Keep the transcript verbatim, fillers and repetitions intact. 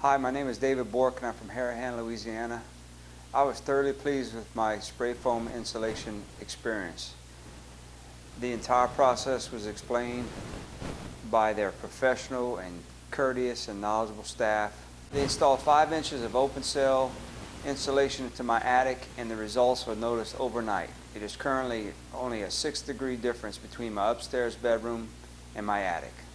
Hi, my name is David Bork and I'm from Harahan, Louisiana. I was thoroughly pleased with my spray foam insulation experience. The entire process was explained by their professional and courteous and knowledgeable staff. They installed five inches of open cell insulation into my attic, and the results were noticed overnight. It is currently only a six degree difference between my upstairs bedroom and my attic.